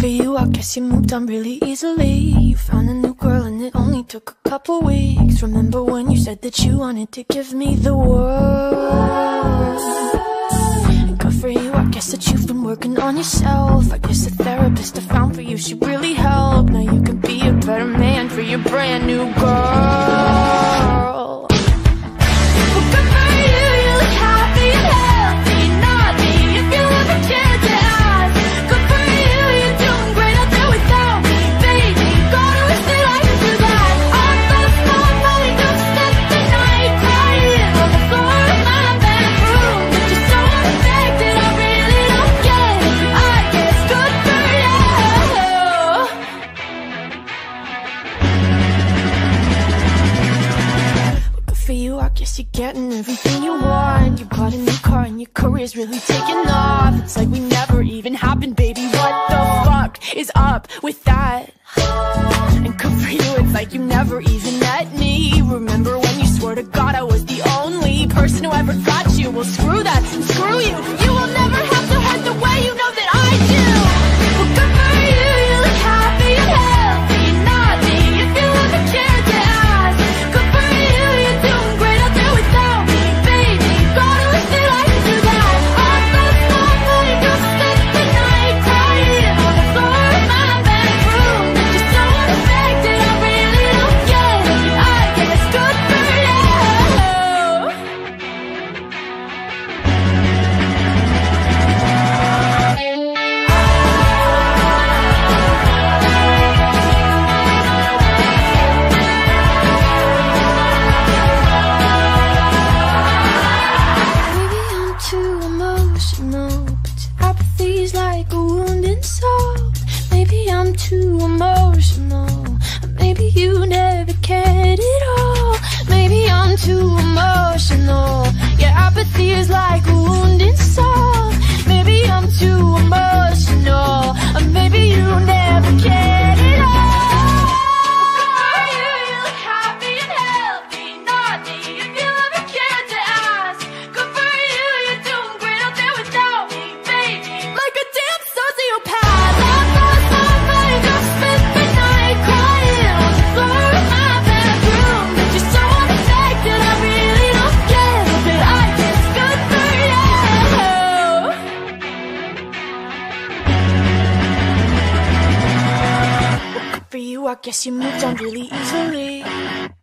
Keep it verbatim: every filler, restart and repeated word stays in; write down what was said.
for you, I guess you moved on really easily. You found a new girl and it only took a couple weeks. Remember when you said that you wanted to give me the world? And good for you, I guess that you've been working on yourself. I guess the therapist I found for you should really help. Now you can be a better man for your brand new girl. Well, good for you, you look happy and healthy. Not me, if you ever cared to ask. Good for you, you're doing great out there without me, baby. Gotta wish that I could do that. I fell asleep, falling down to spend the night crying on the floor of my bedroom. But you're so unaffected, I really don't get it. I guess good for you. Good for you, I guess you're getting everything you want. You bought a new car and your career's really taking off. It's like we never even happened, baby. What the fuck is up with that? And good for you, it's like you never even met me. Remember when you swore to God I was the only person who ever got you? Well, screw that and screw you. You will never have to hurt the way you know that I do. Well, good for you, you look happy and healthy. Not me, if you ever cared to ask. Good for you, you're doing great out there without me, baby. Gotta wish that I could do that. I fell asleep, falling down to spend the night crying on the floor of my bedroom. But you're so unaffected, I really don't get it. I guess good for you. Maybe I'm too emotional, but your apathy's like a wounded soul. Maybe I'm too emotional, or maybe you never cared at all. Maybe I'm too emotional, your apathy is like a wounded soul. Maybe I'm too emotional, or maybe you never cared at all. Good for you, you look happy and healthy. Not me, if you ever cared to ask. Good for you, you're doing great out there without me, baby. Like a damn sociopath. I fell asleep, falling down to spend the night crying on the floor of my bedroom. But you're so unaffected, I really don't get it. But I guess good for you. Good for you, I guess you moved on really easily.